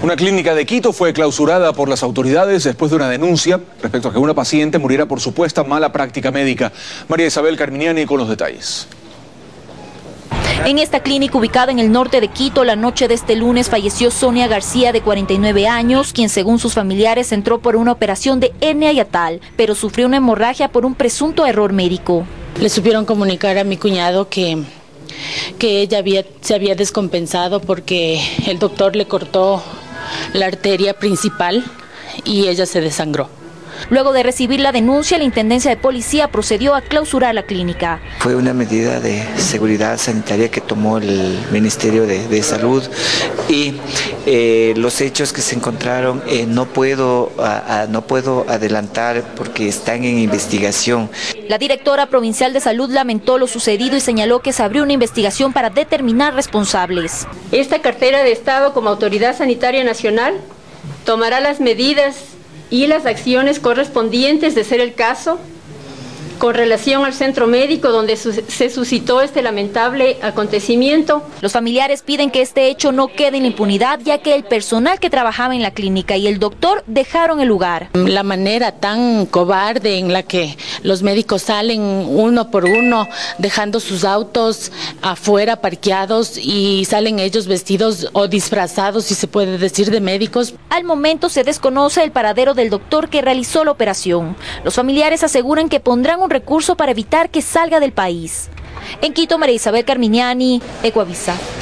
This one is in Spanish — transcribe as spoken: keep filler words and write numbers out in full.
Una clínica de Quito fue clausurada por las autoridades después de una denuncia respecto a que una paciente muriera por supuesta mala práctica médica. María Isabel Carminiani con los detalles. En esta clínica ubicada en el norte de Quito, la noche de este lunes falleció Sonia García, de cuarenta y nueve años, quien según sus familiares entró por una operación de hernia hiatal, pero sufrió una hemorragia por un presunto error médico. Le supieron comunicar a mi cuñado que, que ella había, se había descompensado porque el doctor le cortó la arteria principal y ella se desangró. Luego de recibir la denuncia, la Intendencia de Policía procedió a clausurar la clínica. Fue una medida de seguridad sanitaria que tomó el Ministerio de, de Salud y eh, los hechos que se encontraron eh, no puedo, a, a, no puedo adelantar porque están en investigación. La directora provincial de Salud lamentó lo sucedido y señaló que se abrió una investigación para determinar responsables. Esta cartera de Estado, como Autoridad Sanitaria Nacional, tomará las medidas y las acciones correspondientes, de ser el caso, con relación al centro médico donde se suscitó este lamentable acontecimiento. Los familiares piden que este hecho no quede en impunidad, ya que el personal que trabajaba en la clínica y el doctor dejaron el lugar. La manera tan cobarde en la que los médicos salen uno por uno, dejando sus autos afuera parqueados y salen ellos vestidos o disfrazados, si se puede decir, de médicos. Al momento se desconoce el paradero del doctor que realizó la operación. Los familiares aseguran que pondrán un recurso para evitar que salga del país. En Quito, María Isabel Carminiani, Ecuavisa.